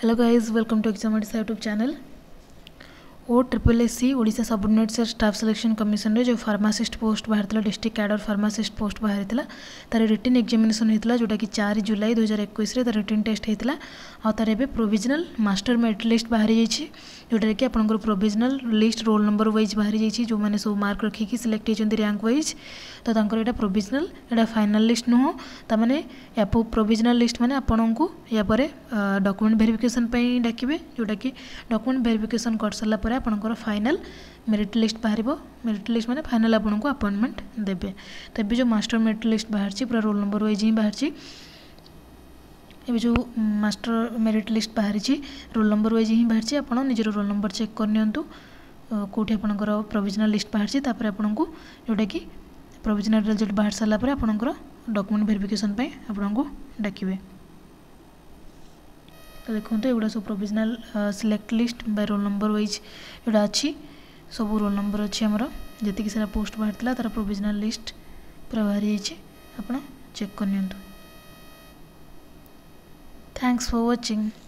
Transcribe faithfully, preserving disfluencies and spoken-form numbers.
Hello guys, welcome to exam Odisha YouTube channel. O triple S C Odisha subordinate staff selection commission रे जो pharmacist post बाहर district cadre pharmacist post बाहर तार written examination होता जोटा कि चार जुलाई दुई हजार इक्कीस तार रिटन टेस्ट होता आ तार एबे प्रोविजनल मास्टर मेरिट लिस्ट बाहर जाइए जोटा कि आपंकर provisional list roll number wise बाहर जाइए जो मैंने सब मार्क रखिकी सिलेक्ट होती रैंक वाइज। तो तांकर एटा प्रोविजनल एटा फाइनल लिस्ट नुह ताने या प्रोविजनल लिस्ट माने आपन को या परे डॉक्यूमेंट वेरिफिकेशन पे डाकिबे जोटा कि डॉक्यूमेंट वेरिफिकेशन कर सारा पर आपनकर फाइनल मेरिट लिस्ट बाहर। मेरिट लिस्ट माने फाइनल आपन को अपॉइंटमेंट देबे। तो ये जो मास्टर मेरिट लिस्ट बाहर पूरा रोल नंबर वाइज ही बाहर। ये जो मास्टर मेरिट लिस्ट बाहर रोल नंबर वाइज ही बाहर आप निजर रोल नंबर चेक करनियंतु कौटी आपनकर प्रोविजनल लिस्ट बाहर तापर आपन को जोटा कि प्रोविजनल रिजल्ट बाहर सारा पर आपनकर डॉक्यूमेंट वेरिफिकेशन पे आपन को डाकिबे। तो देखो एगुड़ा सब provisional select list by roll number wise जोड़ा अच्छी सब रोल नंबर अच्छी आमर जी सारा पोस्ट बाहर तार प्रोविजनल लिस्ट पूरा बाहर जाइए आप चेक करनियंतु। Thanks for watching.